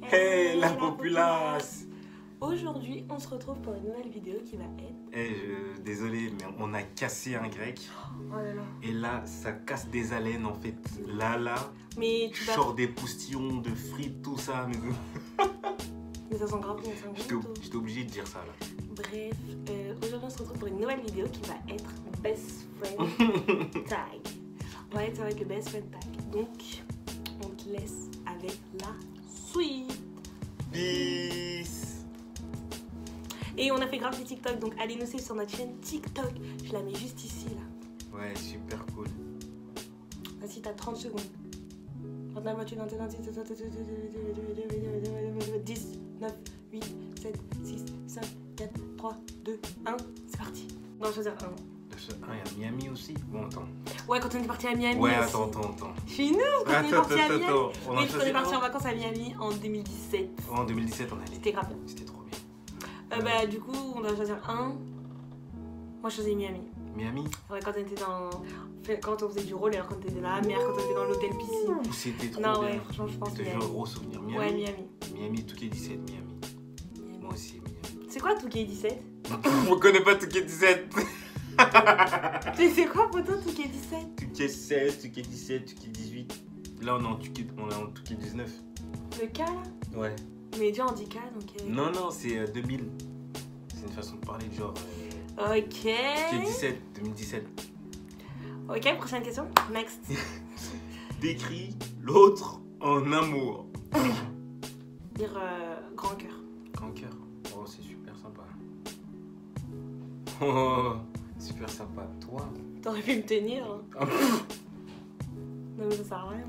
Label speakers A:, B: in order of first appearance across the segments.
A: Hey la populace.
B: Aujourd'hui, on se retrouve pour une nouvelle vidéo qui va être...
A: Désolé, mais on a cassé un grec.
B: Oh là là.
A: Et là, ça casse des haleines en fait. Là,
B: Mais tu vas...
A: sors des postillons, de frites, tout ça.
B: Mais ça sent grave bon, ça sent bon.
A: J'étais obligé de dire ça là.
B: Bref, aujourd'hui on se retrouve pour une nouvelle vidéo qui va être Best Friend Tag. On va être avec le Best Friend Tag. Donc, on te laisse avec la suite.
A: Peace.
B: Et on a fait grave des TikTok, donc allez nous suivre sur notre chaîne TikTok. Je la mets juste ici là.
A: Ouais, super cool.
B: Vas-y, t'as 30 secondes. 29, 28, 29, 26, 10, 9, 8, 7, 6, 5, 4, 3, 2, 1. C'est parti. On va choisir un.
A: Ah, il y a Miami aussi. Bon, attends.
B: Ouais, quand on est parti à Miami.
A: Ouais,
B: aussi.
A: attends.
B: Chez nous, quand on est parti à Miami.
A: Attends.
B: Oui, parce qu'on est parti en vacances à Miami en 2017.
A: En 2017, on allait.
B: C'était grave bien.
A: C'était trop bien.
B: Bah, du coup, on doit choisir un. Moi, je choisis Miami.
A: Miami.
B: Ouais, quand on était dans. Quand on faisait du roller, quand on était dans la mer, quand on était dans l'hôtel piscine.
A: C'était trop
B: Non,
A: bien.
B: ouais, franchement, je pense
A: C'était un gros souvenir. Miami.
B: Ouais, Miami.
A: Miami, Touquet 17, Miami. Moi aussi, Miami.
B: C'est quoi Touquet 17?
A: On connaît pas Touquet 17.
B: C'est quoi poto Touquet 17?
A: Touquet 16, Touquet 17, Touquet 18. Là, on est en Touquet 19.
B: Le K là?
A: Ouais.
B: Mais déjà on dit K donc.
A: Non, c'est 2000. C'est une façon de parler, genre.
B: Ok.
A: Touquet 17, 2017.
B: Ok, prochaine question. Next.
A: Décris l'autre en amour.
B: Dire grand cœur.
A: Grand cœur. Oh, c'est super sympa. Oh, super sympa. Toi?
B: T'aurais pu me tenir. Hein. Non, mais ça sert à rien.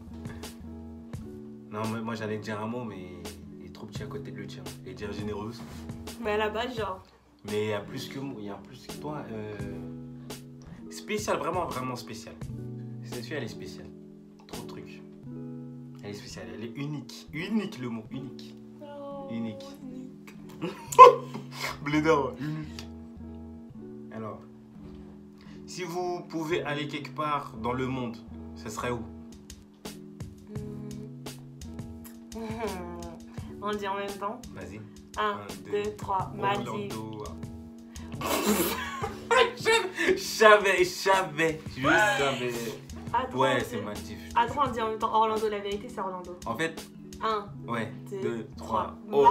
A: Non, mais moi j'allais dire un mot, mais il est trop petit à côté de le tien. Et dire généreuse.
B: Mais à la base, genre.
A: Mais il y a plus que moi, il y a plus que toi. Spécial, vraiment spécial. Cette fille, elle est spéciale. Trop de trucs. Elle est spéciale, elle est unique. Unique le mot, unique.
B: Oh,
A: Unique. Blédard, unique. Alors, si vous pouvez aller quelque part dans le monde, ça serait où?
B: On le dit en même temps.
A: Vas-y.
B: 1, 2, 3, Maldives.
A: Je savais.
B: Attends,
A: Ouais, c'est Maldives.
B: Attends, on dit en même temps Orlando, la vérité c'est Orlando.
A: En fait,
B: 1,
A: ouais,
B: 2,
A: 2, 3.
B: 3.
A: Oh.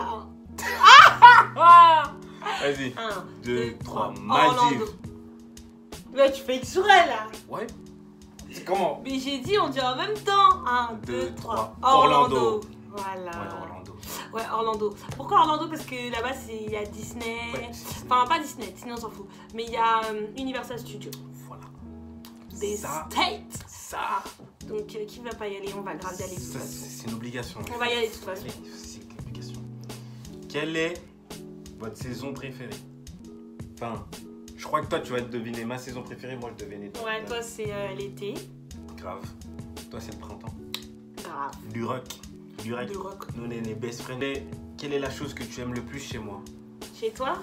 A: Vas-y.
B: 1,
A: 2, 3.
B: Orlando.
A: Maldives.
B: Mais tu fais exprès là.
A: Ouais. C'est comment?
B: Mais j'ai dit on dit en même temps. 1, 2, 3.
A: Orlando.
B: Voilà.
A: Ouais, Orlando.
B: Ouais, Orlando. Pourquoi Orlando? Parce que là-bas, il y a Disney. Ouais. Enfin, pas Disney, on s'en fout. Mais il y a Universal Studios.
A: Voilà.
B: Des States.
A: Ça.
B: Donc, qui va pas y aller? On va grave y aller.
A: C'est une obligation.
B: On va y aller de toute façon.
A: C'est une obligation. Quelle est votre saison préférée? Enfin, je crois que toi, tu vas deviner ma saison préférée. Moi, je devinais.
B: Ouais, toi, c'est l'été.
A: Grave. Toi, c'est le printemps.
B: Grave.
A: Du rock.
B: Du rock.
A: Nous, on est les best friends. Et quelle est la chose que tu aimes le plus chez moi?
B: Chez toi?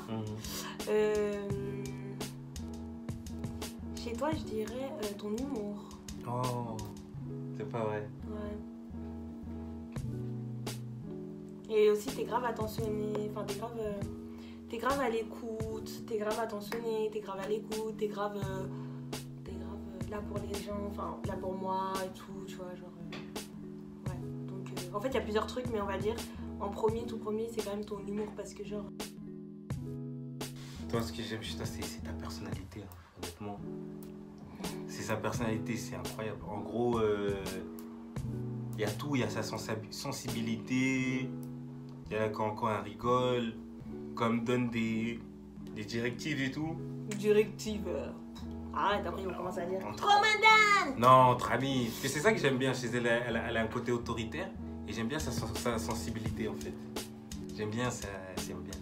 B: Chez toi, je dirais ton humour.
A: Oh, c'est pas vrai.
B: Ouais. Et aussi, t'es grave attentionné. Enfin, t'es grave à l'écoute. T'es grave attentionné. T'es grave à l'écoute. T'es grave là pour les gens. Enfin, là pour moi et tout. Tu vois, genre. Ouais. Donc, en fait, il y a plusieurs trucs, mais on va dire tout premier, c'est quand même ton humour parce que genre.
A: Toi, ce que j'aime chez toi, c'est ta personnalité, hein, honnêtement. C'est sa personnalité, c'est incroyable. En gros, il y a tout, il y a sa sensibilité, il y a quand elle rigole, quand elle me donne des directives et tout.
B: Directives. Arrête, après ils vont commencer à dire commandant.
A: Non, entre amis. Parce que c'est ça que j'aime bien chez elle, elle a un côté autoritaire et j'aime bien sa sensibilité en fait. J'aime bien ça, j'aime bien.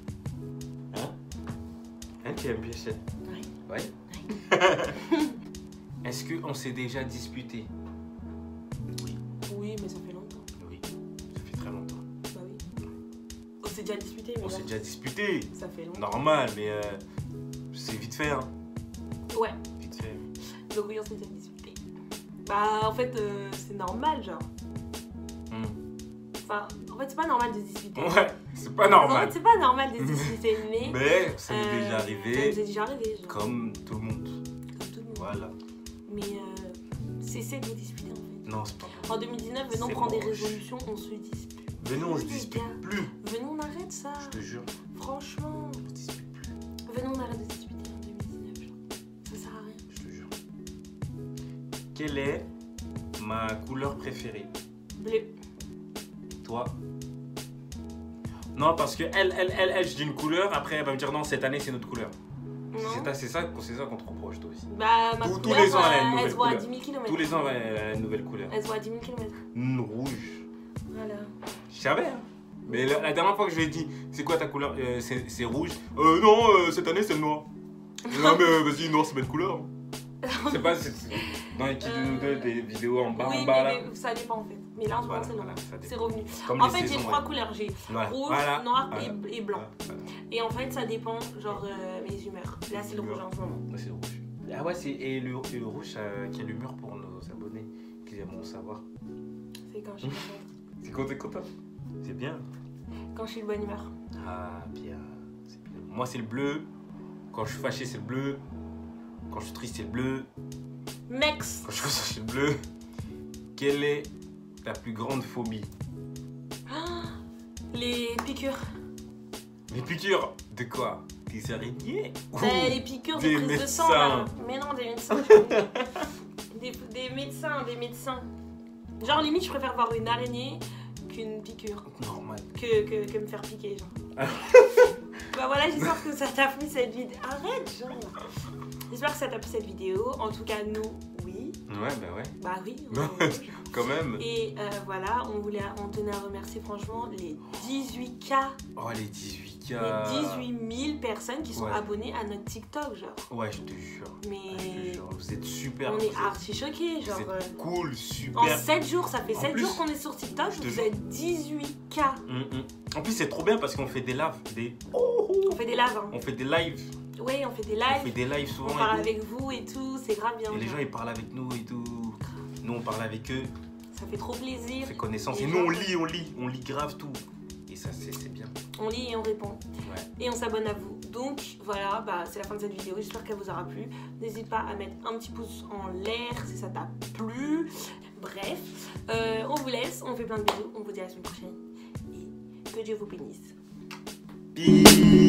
A: Hein, tu aimes bien chez elle? Ouais. Est-ce qu'on s'est déjà disputé? Oui.
B: Oui, mais ça fait longtemps.
A: Oui, ça fait très longtemps.
B: Bah oui. On s'est déjà disputé.
A: On s'est déjà disputé.
B: Ça fait longtemps.
A: Normal, mais c'est vite fait, hein.
B: Ouais.
A: Vite fait.
B: Donc oui, on s'est déjà disputé. Bah en fait, c'est normal, genre. Enfin, en fait, c'est pas normal de se disputer.
A: Ouais, c'est pas
B: En
A: normal.
B: fait, c'est pas normal de se disputer, mais.
A: Mais ça m'est déjà
B: Ça
A: arrivé,
B: nous est déjà arrivé, genre.
A: comme tout le monde.
B: Comme tout le monde.
A: Voilà.
B: Mais cessez de vous disputer, en fait.
A: Non, c'est pas bon.
B: En 2019, venons
A: C'est
B: prendre des
A: moche.
B: résolutions, on se dispute.
A: Venons, on se
B: Les
A: dispute
B: gars.
A: plus.
B: Venons, on arrête ça.
A: Je te jure,
B: Franchement.
A: on se dispute plus.
B: Venons, on arrête de se disputer en 2019. Genre. Ça sert à rien.
A: Je te jure. Quelle est ma couleur préférée?
B: Bleu.
A: Toi? Non, parce que elle, je dis une couleur, après elle va me dire non, cette année c'est notre couleur.
B: Non.
A: C'est ça qu'on te reproche, toi aussi.
B: Bah, ma
A: Tous
B: couleur,
A: les ans, elle a une
B: elle
A: nouvelle
B: se voit à
A: couleur.
B: 10 000 km.
A: Tous les ans, elle a une nouvelle couleur.
B: Elle se voit à 10 000 km.
A: Rouge.
B: Voilà.
A: Je savais, hein. Mais la dernière fois que je lui ai dit, c'est quoi ta couleur? C'est rouge. Non, cette année c'est le noir. Non, mais vas-y, noir c'est belle couleur. C'est pas dans les kits des vidéos en bas,
B: Oui,
A: en bas là.
B: mais ça dépend en fait. Mais là, en ce moment,
A: Voilà,
B: c'est
A: voilà,
B: noir.
A: ça dépend.
B: C'est revenu.
A: Comme
B: En
A: les
B: fait, j'ai
A: saisons,
B: 3
A: ouais.
B: couleurs. J'ai
A: Voilà,
B: rouge,
A: voilà,
B: noir
A: voilà,
B: et blanc.
A: voilà.
B: Et en fait, ça dépend, genre, mes humeurs. Là, c'est le rouge en ce moment.
A: Ouais, c'est le rouge. Ah ouais, et le rouge qui a l'humeur pour nos abonnés qui aiment savoir.
B: C'est quand je suis contente.
A: C'est quand t'es content. C'est bien.
B: Quand je suis de bonne humeur.
A: Ah, bien. C'est bien. Moi, c'est le bleu. Quand je suis fâché, c'est le bleu. Quand je suis triste, c'est le bleu.
B: Mex.
A: Quand je suis c'est le bleu. Quelle est ta plus grande phobie?
B: Les piqûres.
A: Les piqûres de quoi? Des araignées?
B: Les piqûres de
A: des
B: prise de sang,
A: médecins.
B: là. Mais non, des médecins. des médecins. Genre, limite, je préfère voir une araignée qu'une piqûre.
A: Normal.
B: Que me faire piquer, genre. Bah voilà, j'espère que ça t'a plu cette vidéo. Arrête, genre. J'espère que ça t'a plu cette vidéo. En tout cas, nous, oui.
A: Ouais, bah ouais.
B: Bah oui.
A: Quand même.
B: Et voilà, on tenait à remercier franchement les 18K.
A: Oh, les 18K.
B: Les 18 000 personnes qui sont
A: Ouais.
B: abonnées à notre TikTok, genre.
A: Ouais, je te jure.
B: Mais
A: Je te jure, vous êtes super.
B: on
A: vous
B: est
A: êtes-
B: archi choqués, genre.
A: Vous êtes cool, super.
B: En 7 jours, ça fait
A: En
B: 7
A: plus,
B: jours qu'on est sur TikTok,
A: je te
B: vous
A: jure.
B: êtes 18K.
A: En plus, c'est trop bien parce qu'on fait des lives.
B: On fait des lives, hein.
A: On fait des lives.
B: Oui, on fait des
A: On fait
B: lives.
A: des lives souvent.
B: On parle
A: et tout.
B: avec vous et tout, c'est grave bien.
A: Et les
B: genre.
A: gens, ils parlent avec nous et tout. Nous, on parle avec eux.
B: Ça fait trop plaisir.
A: On fait connaissance.
B: Les
A: Et nous,
B: gens-
A: on lit grave tout. Et ça, c'est bien.
B: On lit et on répond.
A: Ouais.
B: Et on s'abonne à vous. Donc voilà, bah, c'est la fin de cette vidéo. J'espère qu'elle vous aura plu. N'hésite pas à mettre un petit pouce en l'air si ça t'a plu. Bref, on vous laisse. On fait plein de bisous. On vous dit à la semaine prochaine. Et que Dieu vous bénisse.
A: Peace.